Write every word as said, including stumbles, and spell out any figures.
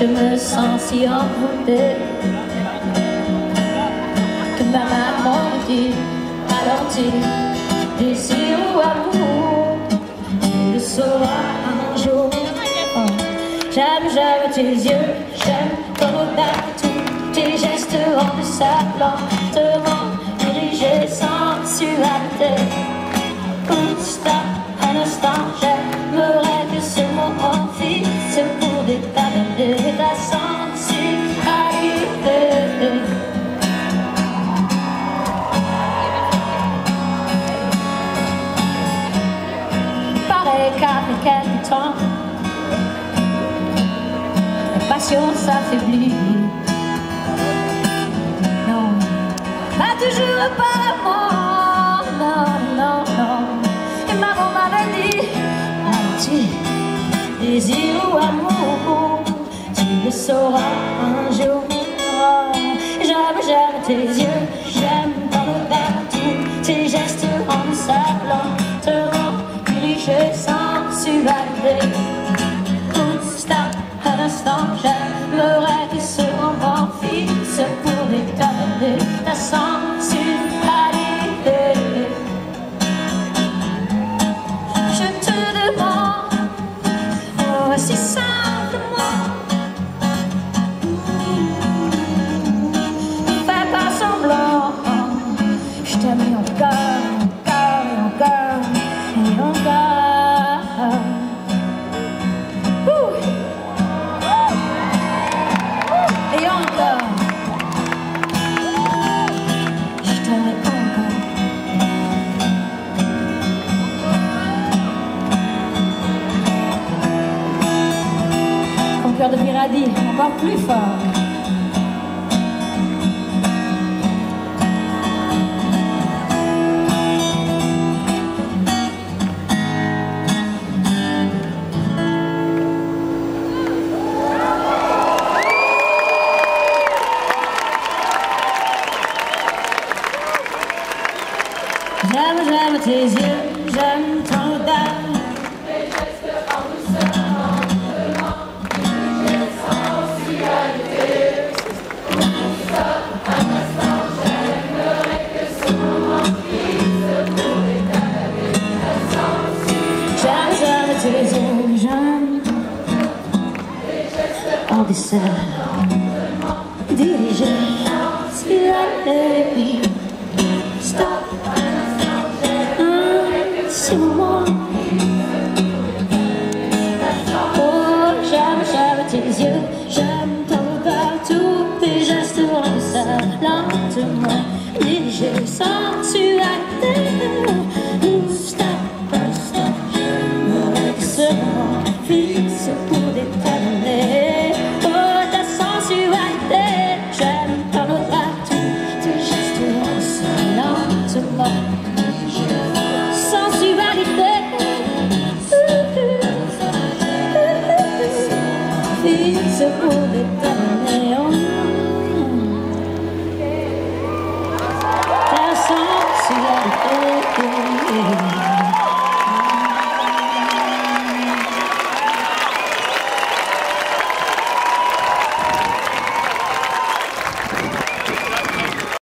me sens si envoûtée que ma maman me dit, ralentis, désir ou amour, tu le sauras un jour. Oh. J'aime, j'aime tes yeux, j'aime ton odeur, tous tes gestes rendent ça lentement, dirigés sans sensualité. Stop, un instant, j'aimerais que ce moment fixe pour détailler ta sensualité. Pareil qu'après quelque temps, la passion s'affaiblit. Non, pas toujours apparemment, non, non, non. Maman m'avait dit, ralentis, désir ou amour, tu le sauras un jour. Oh, j'aime, j'aime tes yeux, j'aime ton odeur, tous tes gestes rendent ça lentement, dirigés sans sensualité. Stop, un instant, j'aimerais que ce moment fixe pour déterminer ta sensualité. Si simplement, fais pas semblant, je t'aime encore, encore et encore et encore. Ouh. Et encore, je t'aime encore. Cœur de Miradi, encore plus fort. J'aime, j'aime tes yeux, j'aime ton odeur. En dessert, dirigé sur la vie. Stop, un petit moment. Oh, j'aime, j'aime tes yeux, j'aime